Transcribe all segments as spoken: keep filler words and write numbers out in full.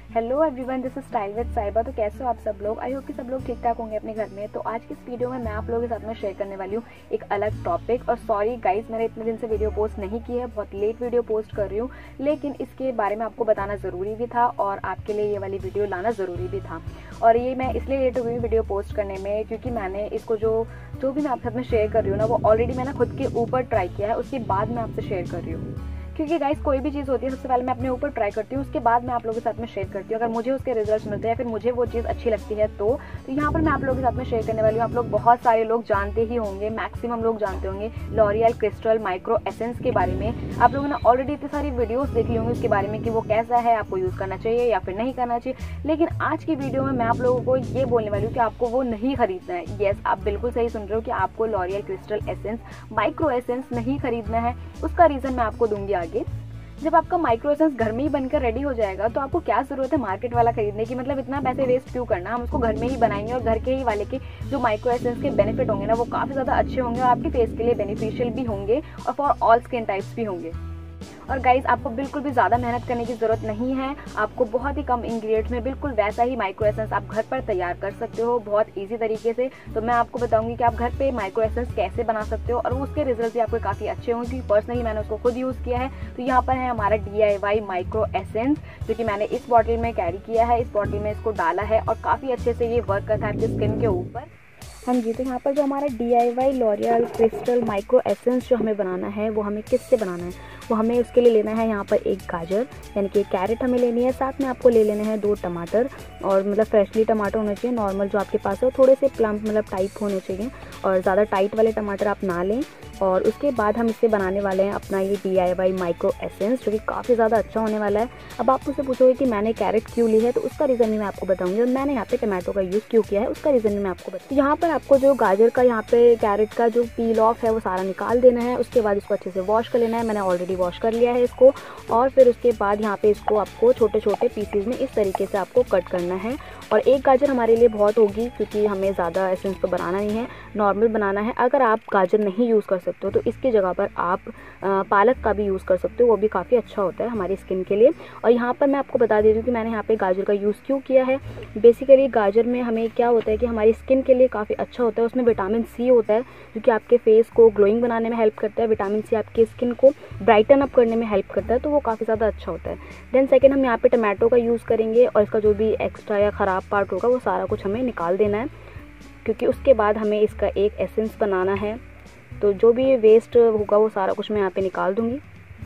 Hello everyone, this is style with Saiba. तो कैसे हो आप सब लोग? आई होप कि सब लोग ठीक ठाक होंगे अपने घर में। तो आज की इस वीडियो में मैं आप लोगों के साथ में शेयर करने वाली हूँ एक अलग टॉपिक। और सॉरी गाइज, मैंने इतने दिन से वीडियो पोस्ट नहीं की है, बहुत लेट वीडियो पोस्ट कर रही हूँ, लेकिन इसके बारे में आपको बताना ज़रूरी भी था और आपके लिए ये वाली वीडियो लाना ज़रूरी भी था। और ये मैं इसलिए लेट हुई वीडियो पोस्ट करने में क्योंकि मैंने इसको जो जो भी मैं आपके साथ में शेयर कर रही हूँ ना, वो ऑलरेडी मैंने खुद के ऊपर ट्राई किया है, उसके बाद मैं आपसे शेयर कर रही हूँ। क्योंकि गाइस कोई भी चीज़ होती है सबसे पहले मैं अपने ऊपर ट्राई करती हूँ, उसके बाद मैं आप लोगों के साथ में शेयर करती हूँ। अगर मुझे उसके रिजल्ट्स मिलते हैं, फिर मुझे वो चीज़ अच्छी लगती है तो तो यहाँ पर मैं आप लोगों के साथ में शेयर करने वाली हूँ। आप लोग बहुत सारे लोग जानते ही होंगे, मैक्सिमम लोग जानते होंगे लॉरियल क्रिस्टल माइक्रो एसेंस के बारे में। आप लोगों ने ऑलरेडी इतनी सारी वीडियोज़ देख ली होंगी उसके बारे में कि वो कैसा है, आपको यूज़ करना चाहिए या फिर नहीं करना चाहिए। लेकिन आज की वीडियो में मैं आप लोगों को ये बोलने वाली हूँ कि आपको वो नहीं खरीदना है। येस, आप बिल्कुल सही सुन रहे हो कि आपको L'Oreal crystal essence micro essence नहीं खरीदना है। उसका रीज़न मैं आपको दूंगी आगे। जब आपका माइक्रो एसेंस घर में ही बनकर रेडी हो जाएगा तो आपको क्या ज़रूरत है मार्केट वाला खरीदने की? मतलब इतना पैसे वेस्ट क्यों करना? हम उसको घर में ही बनाएंगे और घर के ही वाले के जो माइक्रो एसेंस के बेनिफिट होंगे ना, वो काफ़ी ज़्यादा अच्छे होंगे और आपके फेस के लिए बेनिफिशियल भी होंगे और फॉर ऑल स्किन टाइप्स भी होंगे। और गाइज, आपको बिल्कुल भी ज़्यादा मेहनत करने की ज़रूरत नहीं है। आपको बहुत ही कम इंग्रेडिएंट्स में बिल्कुल वैसा ही माइक्रो एसेंस आप घर पर तैयार कर सकते हो बहुत इजी तरीके से। तो मैं आपको बताऊंगी कि आप घर पे माइक्रो एसेंस कैसे बना सकते हो और उसके रिजल्ट भी आपको काफ़ी अच्छे होंगे क्योंकि पर्सनली मैंने उसको खुद यूज़ किया है। तो यहाँ पर है हमारा D I Y micro essence जो कि मैंने इस बॉटल में कैरी किया है। इस बॉटल में इसको डाला है और काफ़ी अच्छे से ये वर्क करता है आपकी स्किन के ऊपर। हाँ जी, तो यहाँ पर जो हमारा D I Y L'Oreal crystal micro essence जो हमें बनाना है वो हमें किससे बनाना है? वो हमें उसके लिए लेना है यहाँ पर एक गाजर यानी कि एक कैरेट हमें लेनी है। साथ में आपको ले लेने हैं दो टमाटर, और मतलब फ्रेशली टमाटर होने चाहिए, नॉर्मल जो आपके पास है, थोड़े से प्लम्प मतलब टाइप होने चाहिए और ज़्यादा टाइट वाले टमाटर आप ना लें। और उसके बाद हम इससे बनाने वाले हैं अपना ये D I Y micro essence जो कि काफ़ी ज़्यादा अच्छा होने वाला है। अब आप मुझसे पूछोगे कि मैंने कैरेट क्यों ली है, तो उसका रीज़न भी मैं आपको बताऊंगी। और मैंने यहाँ पे टमाटो का यूज़ क्यों किया है उसका रीज़न भी मैं आपको बताऊँगी। यहाँ पर आपको जो गाजर का यहाँ पे कैरेट का जो पील ऑफ है वो सारा निकाल देना है। उसके बाद इसको अच्छे से वॉश कर लेना है। मैंने ऑलरेडी वॉश कर लिया है इसको। और फिर उसके बाद यहाँ पे इसको आपको छोटे छोटे पीसीज में इस तरीके से आपको कट करना है। और एक गाजर हमारे लिए बहुत होगी क्योंकि हमें ज़्यादा एसेंस तो बनाना नहीं है, नॉर्मल बनाना है। अगर आप गाजर नहीं यूज़ कर सकते हो तो इसकी जगह पर आप पालक का भी यूज़ कर सकते हो, वो भी काफ़ी अच्छा होता है हमारी स्किन के लिए। और यहाँ पर मैं आपको बता देती हूँ कि मैंने यहाँ पे गाजर का यूज़ क्यों किया है। बेसिकली गाजर में हमें क्या होता है कि हमारी स्किन के लिए काफ़ी अच्छा होता है। उसमें विटामिन सी होता है जो कि आपके फेस को ग्लोइंग बनाने में हेल्प करता है। विटामिन सी आपकी स्किन को ब्राइटन अप करने में हेल्प करता है, तो वो काफ़ी ज़्यादा अच्छा होता है। देन सेकेंड, हम यहाँ पे टमाटो का यूज़ करेंगे और इसका जो भी एक्स्ट्रा या ख़राब पार्ट होगा वो सारा कुछ हमें निकाल देना है क्योंकि उसके बाद हमें इसका एक एसेंस बनाना है। तो जो भी वेस्ट होगा वो सारा कुछ मैं यहाँ पे निकाल दूंगी।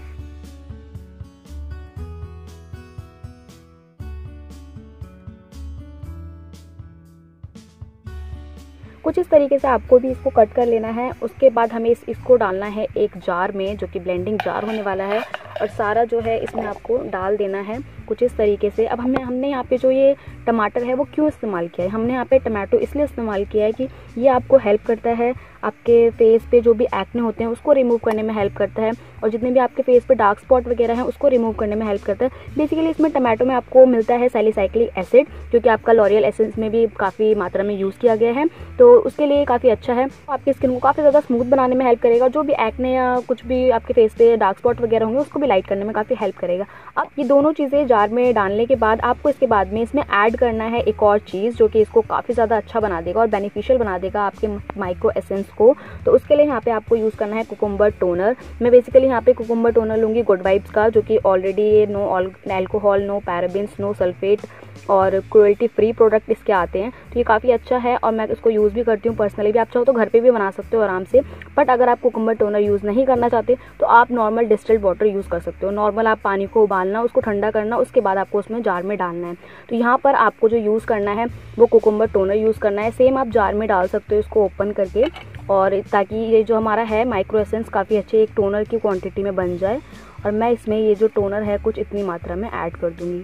कुछ इस तरीके से आपको भी इसको कट कर लेना है। उसके बाद हमें इस इसको डालना है एक जार में जो कि ब्लेंडिंग जार होने वाला है और सारा जो है इसमें आपको डाल देना है कुछ इस तरीके से। अब हमने हमने यहाँ पे जो ये टमाटर है वो क्यों इस्तेमाल किया है? हमने यहाँ पे टमाटो इसलिए इस्तेमाल किया है कि ये आपको हेल्प करता है आपके फेस पे जो भी एक्ने होते हैं उसको रिमूव करने में हेल्प करता है और जितने भी आपके फेस पे डार्क स्पॉट वगैरह हैं उसको रिमूव करने में हेल्प करता है। बेसिकली इसमें टमाटो में आपको मिलता है सैलिसाइक्लिक एसिड जो कि आपका लॉरियल एसेंस में भी काफ़ी मात्रा में यूज़ किया गया है, तो उसके लिए काफ़ी अच्छा है। आपकी स्किन को काफ़ी ज़्यादा स्मूथ बनाने में हेल्प करेगा। जो भी एक्ने या कुछ भी आपके फेस पे डार्क स्पॉट वगैरह होंगे उसको भी लाइट करने में काफ़ी हेल्प करेगा। अब ये दोनों चीज़ें जार में डालने के बाद आपको इसके बाद में इसमें ऐड करना है एक और चीज़ जो कि इसको काफ़ी ज़्यादा अच्छा बना देगा और बेनिफिशियल बना देगा आपके माइक्रो एसेंस को। तो उसके लिए यहाँ पे आपको यूज़ करना है कुकुम्बर टोनर। मैं बेसिकली यहाँ पे कुकुम्बर टोनर लूँगी गुड वाइब्स का जो कि already no alcohol, no parabens, no sulphate और क्रुएल्टी फ्री प्रोडक्ट इसके आते हैं। तो ये काफ़ी अच्छा है और मैं इसको यूज़ भी करती हूँ पर्सनली भी। आप चाहो तो घर पे भी बना सकते हो आराम से, बट अगर आप कुकुम्बर टोनर यूज़ नहीं करना चाहते तो आप नॉर्मल डिस्टिल्ड वाटर यूज़ कर सकते हो। नॉर्मल आप पानी को उबालना, उसको ठंडा करना, उसके बाद आपको उसमें जार में डालना है। तो यहाँ पर आपको जो यूज़ करना है वो कुकुम्बर टोनर यूज़ करना है। सेम आप जार में डाल सकते हो इसको ओपन करके, और ताकि ये जो हमारा है माइक्रो एसेंस काफ़ी अच्छे एक टोनर की क्वांटिटी में बन जाए। और मैं इसमें ये जो टोनर है कुछ इतनी मात्रा में ऐड कर दूँगी।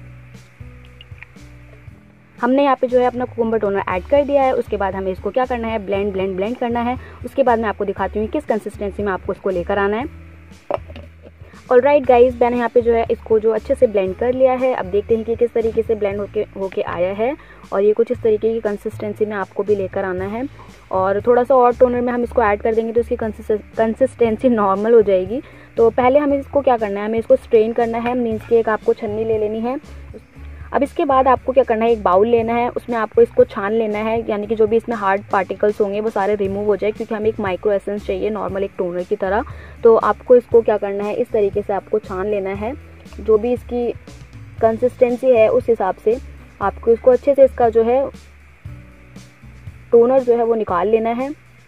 हमने यहाँ पे जो है अपना कुकुम्बर टोनर ऐड कर दिया है। उसके बाद हमें इसको क्या करना है, ब्लेंड ब्लेंड ब्लेंड करना है। उसके बाद मैं आपको दिखाती हूँ किस कंसिस्टेंसी में आपको इसको लेकर आना है। ऑलराइट गाइस, मैंने यहाँ पे जो है इसको जो अच्छे से ब्लेंड कर लिया है। अब देखते हैं कि किस तरीके से ब्लेंड होके होके आया है और ये कुछ इस तरीके की कंसिस्टेंसी में आपको भी लेकर आना है। और थोड़ा सा और टोनर में हम इसको ऐड कर देंगे तो इसकी कंसिस्टेंसी नॉर्मल हो जाएगी। तो पहले हमें इसको क्या करना है, हमें इसको स्ट्रेन करना है। मीन्स की एक आपको छन्नी ले लेनी है। अब इसके बाद आपको क्या करना है, एक बाउल लेना है, उसमें आपको इसको छान लेना है, यानी कि जो भी इसमें हार्ड पार्टिकल्स होंगे वो सारे रिमूव हो जाए, क्योंकि हमें एक माइक्रो एसेंस चाहिए नॉर्मल एक टोनर की तरह। तो आपको इसको क्या करना है, इस तरीके से आपको छान लेना है, जो भी इसकी कंसिस्टेंसी है उस हिसाब से आपको इसको अच्छे से इसका जो है टोनर जो है वो निकाल लेना है।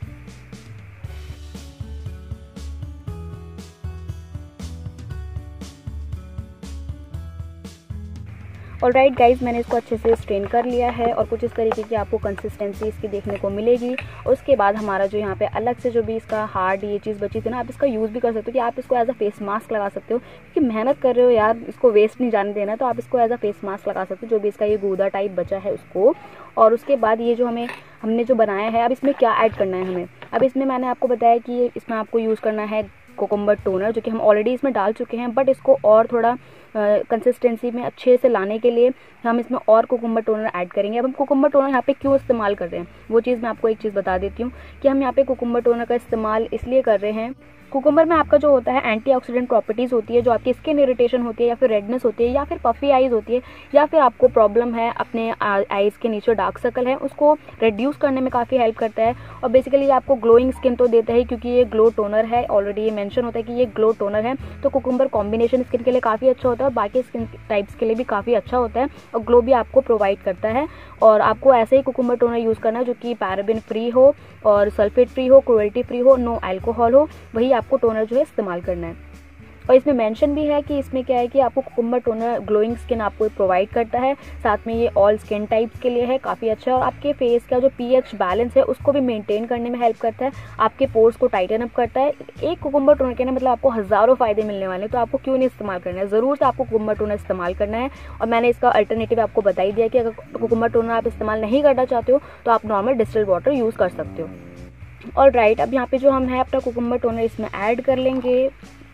और राइट गाइज, मैंने इसको अच्छे से स्ट्रेन कर लिया है और कुछ इस तरीके की आपको कंसिस्टेंसी इसकी देखने को मिलेगी। उसके बाद हमारा जो यहाँ पे अलग से जो भी इसका हार्ड ये चीज़ बची थी ना, आप इसका यूज़ भी कर सकते हो कि आप इसको एज अ फेस मास्क लगा सकते हो, क्योंकि मेहनत कर रहे हो यार, इसको वेस्ट नहीं जाने देना, तो आप इसको एज अ फेस मास्क लगा सकते हो, जो भी इसका ये गूदा टाइप बचा है उसको। और उसके बाद ये जो हमें हमने जो बनाया है, अब इसमें क्या ऐड करना है हमें, अब इसमें मैंने आपको बताया कि इसमें आपको यूज़ करना है कोकुम्बर टोनर, जो कि हम ऑलरेडी इसमें डाल चुके हैं, बट इसको और थोड़ा कंसिस्टेंसी में अच्छे से लाने के लिए हम इसमें और कोकुम्बर टोनर ऐड करेंगे। अब हम कोकुम्बर टोनर यहाँ पे क्यों इस्तेमाल कर रहे हैं, वो चीज़ मैं आपको एक चीज़ बता देती हूँ कि हम यहाँ पे कोकुम्बर टोनर का इस्तेमाल इसलिए कर रहे हैं, कुकुम्बर में आपका जो होता है एंटीऑक्सीडेंट प्रॉपर्टीज़ होती है, जो आपकी स्किन इरिटेशन होती है या फिर रेडनेस होती है या फिर पफी आइज़ होती है या फिर आपको प्रॉब्लम है अपने आइज़ के नीचे डार्क सर्कल है, उसको रिड्यूस करने में काफ़ी हेल्प करता है। और बेसिकली आपको ग्लोइंग स्किन तो देता है, क्योंकि ये ग्लो टोनर है, ऑलरेडी ये मेंशन होता है कि ये ग्लो टोनर है, तो कुकुम्बर कॉम्बिनेशन स्किन के लिए काफ़ी अच्छा होता है और बाकी स्किन टाइप्स के लिए भी काफ़ी अच्छा होता है और ग्लो भी आपको प्रोवाइड करता है। और आपको ऐसे ही कुकुम्बर टोनर यूज़ करना है जो कि पैराबेन फ्री हो और सल्फेट फ्री हो, क्रुएल्टी फ्री हो, नो अल्कोहल हो, वही आपको टोनर जो है इस्तेमाल करना है। और इसमें मेंशन भी है कि इसमें क्या है कि आपको कुकुम्बर टोनर ग्लोइंग स्किन आपको प्रोवाइड करता है, साथ में ये ऑल स्किन टाइप्स के लिए है, काफ़ी अच्छा है। और आपके फेस का जो पीएच बैलेंस है उसको भी मेंटेन करने में हेल्प करता है, आपके पोर्स को टाइटन अप करता है। एक कुकुम्बर टोनर के ना मतलब आपको हज़ारों फ़ायदे मिलने वाले हैं, तो आपको क्यों नहीं इस्तेमाल करना है, ज़रूर से आपको कुकुम्बर टोनर इस्तेमाल करना है। और मैंने इसका अल्टरनेटिव आपको बता ही दिया कि अगर कुकुम्बर टोनर आप इस्तेमाल नहीं करना चाहते हो तो आप नॉर्मल डिस्टिल्ड वाटर यूज़ कर सकते हो। और राइट, अब यहाँ पे जो हम है अपना कुकुम्बर टोनर इसमें ऐड कर लेंगे।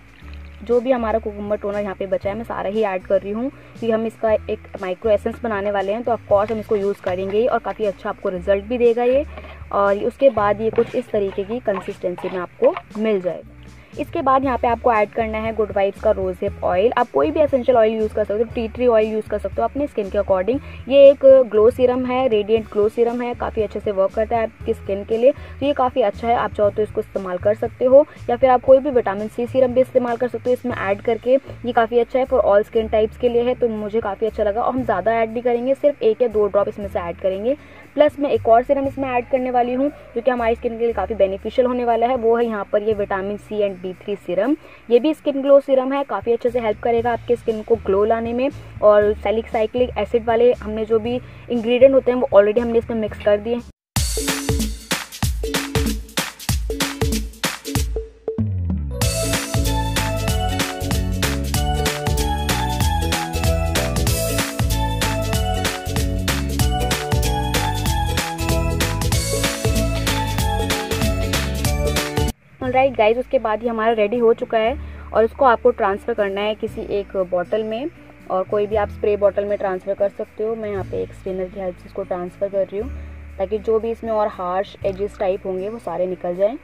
जो भी हमारा कुकुम्बर टोनर यहाँ पे बचा है मैं सारा ही ऐड कर रही हूँ, क्योंकि हम इसका एक माइक्रो एसेंस बनाने वाले हैं, तो ऑफकोर्स हम इसको यूज़ करेंगे और काफ़ी अच्छा आपको रिजल्ट भी देगा ये। और उसके बाद ये कुछ इस तरीके की कंसिस्टेंसी में आपको मिल जाएगा। इसके बाद यहाँ पे आपको ऐड करना है गुड वाइब्स का रोज़हिप ऑयल। आप कोई भी एसेंशियल ऑयल यूज़ कर सकते हो, टी ट्री ऑयल यूज़ कर सकते हो अपनी स्किन के अकॉर्डिंग। ये एक ग्लो सीरम है, रेडिएंट ग्लो सीरम है, काफ़ी अच्छे से वर्क करता है आपकी स्किन के लिए, तो ये काफ़ी अच्छा है। आप चाहो तो इसको इस्तेमाल कर सकते हो, या फिर आप कोई भी विटामिन सी सीरम भी इस्तेमाल कर सकते हो इसमें ऐड करके। ये काफ़ी अच्छा है, फॉर ऑल स्किन टाइप्स के लिए है, तो मुझे काफ़ी अच्छा लगा। और हम ज़्यादा ऐड नहीं करेंगे, सिर्फ एक या दो ड्रॉप इसमें से ऐड करेंगे। प्लस मैं एक और सीरम इसमें ऐड करने वाली हूँ जो कि हमारी स्किन के लिए काफ़ी बेनिफिशियल होने वाला है, वो है यहाँ पर ये vitamin C and D three serum. ये भी स्किन ग्लो सीरम है, काफ़ी अच्छे से हेल्प करेगा आपके स्किन को ग्लो लाने में। और सैलिसाइक्लिक एसिड वाले हमने जो भी इंग्रेडिएंट होते हैं वो ऑलरेडी हमने इसमें मिक्स कर दिए। राइट गाइज, उसके बाद ही हमारा रेडी हो चुका है और इसको आपको ट्रांसफ़र करना है किसी एक बॉटल में, और कोई भी आप स्प्रे बॉटल में ट्रांसफ़र कर सकते हो। मैं यहाँ पे एक स्ट्रेनर की हेल्प से इसको ट्रांसफ़र कर रही हूँ, ताकि जो भी इसमें और हार्श एजेस टाइप होंगे वो सारे निकल जाएं।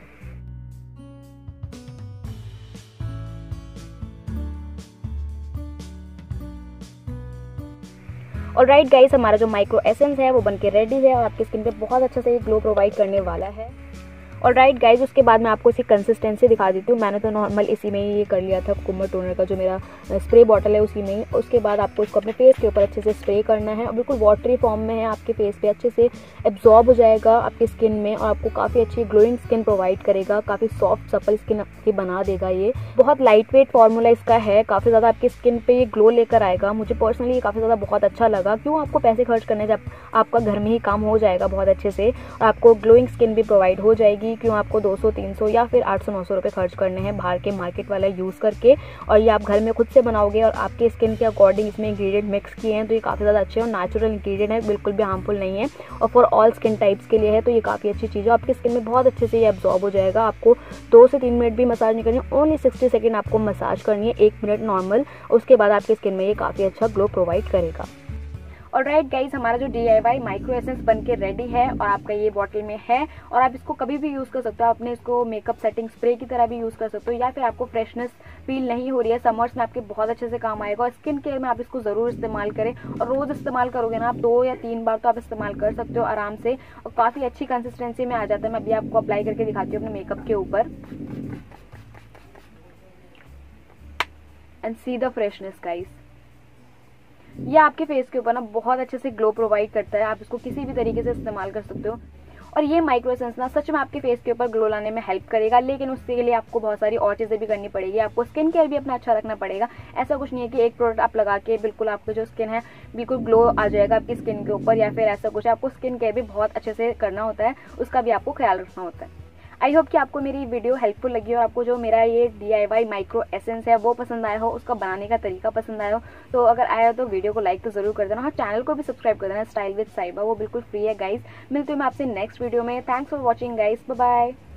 और राइट गाइस, हमारा जो माइक्रो एसेंस है वो बनके रेडी है और आपकी स्किन पे बहुत अच्छा से ये ग्लो प्रोवाइड करने वाला है। और राइट गाइज, उसके बाद मैं आपको इसकी कंसिस्टेंसी दिखा देती हूँ। मैंने तो नॉर्मल इसी में ही ये कर लिया था, कुकुम्बर टोनर का जो मेरा स्प्रे बॉटल है उसी में ही। उसके बाद आपको इसको अपने फेस के ऊपर अच्छे से स्प्रे करना है और बिल्कुल वाटरी फॉर्म में है, आपके फेस पे अच्छे से एब्जॉर्ब हो जाएगा आपकी स्किन में और आपको काफ़ी अच्छी ग्लोइंग स्किन प्रोवाइड करेगा, काफ़ी सॉफ्ट सपल स्किन आपकी बना देगा। ये बहुत लाइट वेट फार्मूला इसका है, काफ़ी ज़्यादा आपकी स्किन पे ये ग्लो लेकर आएगा। मुझे पर्सनली ये काफ़ी ज़्यादा बहुत अच्छा लगा। क्यों आपको पैसे खर्च करने, जब आपका घर में ही काम हो जाएगा बहुत अच्छे से और आपको ग्लोइंग स्किन भी प्रोवाइड हो जाएगी। क्यों आपको दो सौ तीन सौ या फिर आठ सौ नौ सौ रुपये खर्च करने हैं बाहर के मार्केट वाला यूज़ करके, और ये आप घर में खुद से बनाओगे और आपके स्किन के अकॉर्डिंग इसमें इंग्रेडिएंट मिक्स किए हैं, तो ये काफ़ी ज़्यादा अच्छे और नेचुरल इंग्रेडिएंट है, बिल्कुल भी हार्मफुल नहीं है और फॉर ऑल स्किन टाइप्स के लिए है। तो ये काफ़ी अच्छी चीज़ है, आपकी स्किन में बहुत अच्छे से ये एब्जॉर्ब हो जाएगा। आपको दो से तीन मिनट भी मसाज नहीं करनी, ओनली सिक्सटी सेकेंड आपको मसाज करनी है, एक मिनट नॉर्मल। उसके बाद आपकी स्किन में ये काफ़ी अच्छा ग्लो प्रोवाइड करेगा। और राइट गाइज, हमारा जो D I Y micro essence बन के रेडी है और आपका ये बॉटल में है और आप इसको कभी भी यूज़ कर सकते हो। अपने इसको मेकअप सेटिंग स्प्रे की तरह भी यूज़ कर सकते हो, या फिर आपको फ्रेशनेस फील नहीं हो रही है, समर्स में आपके बहुत अच्छे से काम आएगा। और स्किन केयर में आप इसको ज़रूर इस्तेमाल करें और रोज़ इस्तेमाल करोगे ना आप, दो या तीन बार तो आप इस्तेमाल कर सकते हो आराम से और काफ़ी अच्छी कंसिस्टेंसी में आ जाता है। मैं अभी आपको अप्लाई करके दिखाती हूँ अपने मेकअप के ऊपर। And see the freshness guys, ये आपके फेस के ऊपर ना बहुत अच्छे से ग्लो प्रोवाइड करता है। आप इसको किसी भी तरीके से इस्तेमाल कर सकते हो और ये माइक्रो एसेंस ना सच में आपके फेस के ऊपर ग्लो लाने में हेल्प करेगा, लेकिन उसके लिए आपको बहुत सारी और चीज़ें भी करनी पड़ेगी। आपको स्किन केयर भी अपना अच्छा रखना पड़ेगा। ऐसा कुछ नहीं है कि एक प्रोडक्ट आप लगा के बिल्कुल आपको जो स्किन है बिल्कुल ग्लो आ जाएगा आपकी स्किन के ऊपर, या फिर ऐसा कुछ। आपको स्किन केयर भी बहुत अच्छे से करना होता है, उसका भी आपको ख्याल रखना होता है। आई होप कि आपको मेरी वीडियो हेल्पफुल लगी और आपको जो मेरा ये D I Y micro essence है वो पसंद आया हो, उसका बनाने का तरीका पसंद आया हो। तो अगर आया हो तो वीडियो को लाइक तो जरूर कर देना। हाँ, चैनल को भी सब्सक्राइब कर देना, स्टाइल विद साइबा, वो बिल्कुल फ्री है गाइस। मिलती हूँ मैं आपसे नेक्स्ट वीडियो में। Thanks for watching guys, bye bye.